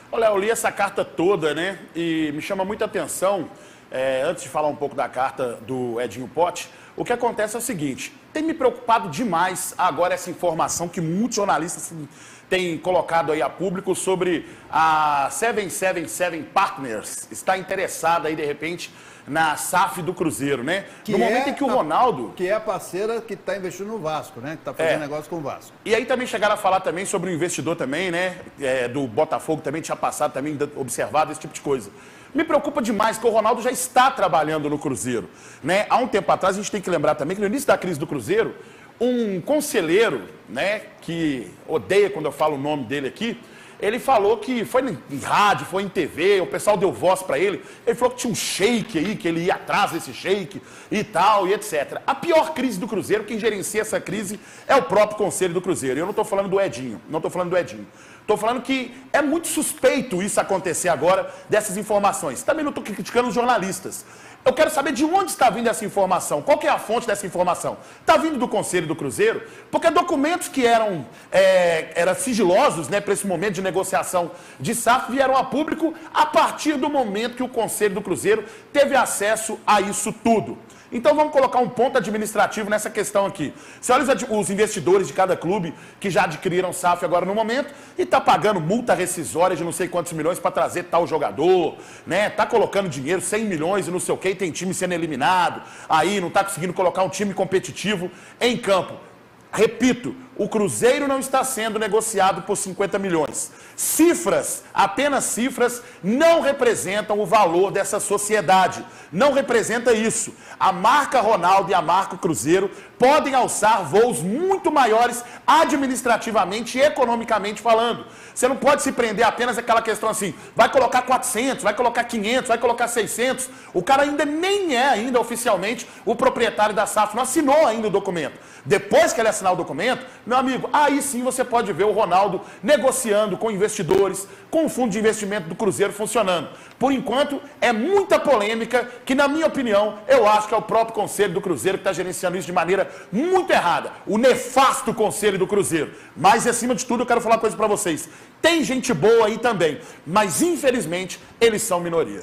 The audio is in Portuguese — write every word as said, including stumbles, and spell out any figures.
Olha, eu li essa carta toda, né? E me chama muita atenção, é, antes de falar um pouco da carta do Edinho Pote, o que acontece é o seguinte: tem me preocupado demais agora essa informação que muitos jornalistas têm colocado aí a público sobre a sete sete sete Partners estar interessada aí, de repente, na S A F do Cruzeiro, né? Que no momento é em que o a, Ronaldo... Que é a parceira que está investindo no Vasco, né? Que está fazendo É. negócio com o Vasco. E aí também chegaram a falar também sobre o investidor também, né? É, do Botafogo também, tinha passado também, observado esse tipo de coisa. Me preocupa demais que o Ronaldo já está trabalhando no Cruzeiro, né? Há um tempo atrás, a gente tem que lembrar também que no início da crise do Cruzeiro, um conselheiro, né, que odeia quando eu falo o nome dele aqui, ele falou que foi em rádio, foi em T V, o pessoal deu voz para ele, ele falou que tinha um shake aí, que ele ia atrás desse shake e tal, e etcétera. A pior crise do Cruzeiro, quem gerencia essa crise é o próprio Conselho do Cruzeiro. Eu não estou falando do Edinho, não estou falando do Edinho. Estou falando que é muito suspeito isso acontecer agora, dessas informações. Também não estou criticando os jornalistas. Eu quero saber de onde está vindo essa informação, qual que é a fonte dessa informação. Está vindo do Conselho do Cruzeiro? Porque documentos que eram, é, eram sigilosos, né, para esse momento de negociação de S A F vieram a público a partir do momento que o Conselho do Cruzeiro teve acesso a isso tudo. Então vamos colocar um ponto administrativo nessa questão aqui. Você olha os investidores de cada clube que já adquiriram S A F agora no momento e está pagando multa rescisória de não sei quantos milhões para trazer tal jogador, né? Está colocando dinheiro, cem milhões e não sei o que, e tem time sendo eliminado, aí não está conseguindo colocar um time competitivo em campo. Repito, o Cruzeiro não está sendo negociado por cinquenta milhões. Cifras, apenas cifras, não representam o valor dessa sociedade. Não representa isso. A marca Ronaldo e a marca Cruzeiro podem alçar voos muito maiores administrativamente e economicamente falando. Você não pode se prender apenas àquela questão assim, vai colocar quatrocentos, vai colocar quinhentos, vai colocar seiscentos. O cara ainda nem é ainda oficialmente o proprietário da S A F, não assinou ainda o documento. Depois que ele assinar o documento, meu amigo, aí sim você pode ver o Ronaldo negociando com investidores, com o fundo de investimento do Cruzeiro funcionando. Por enquanto, é muita polêmica que, na minha opinião, eu acho que é o próprio Conselho do Cruzeiro que está gerenciando isso de maneira muito errada. O nefasto Conselho do Cruzeiro. Mas, acima de tudo, eu quero falar uma coisa para vocês. Tem gente boa aí também, mas, infelizmente, eles são minoria.